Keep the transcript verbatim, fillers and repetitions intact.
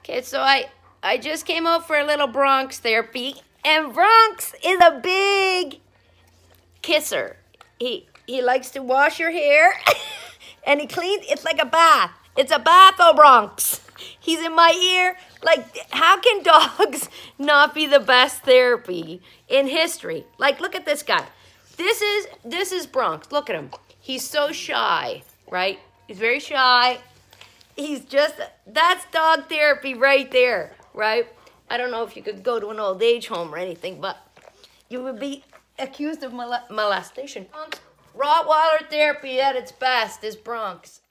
Okay, so I I just came out for a little Bronx therapy, and Bronx is a big kisser. He he likes to wash your hair, and he cleans. It's like a bath. It's a bath, oh Bronx. He's in my ear. Like, how can dogs not be the best therapy in history? Like, look at this guy. This is this is Bronx. Look at him. He's so shy, right? He's very shy. He's just, that's dog therapy right there, right? I don't know if you could go to an old age home or anything, but you would be accused of mol molestation. Rottweiler therapy at its best is Bronx.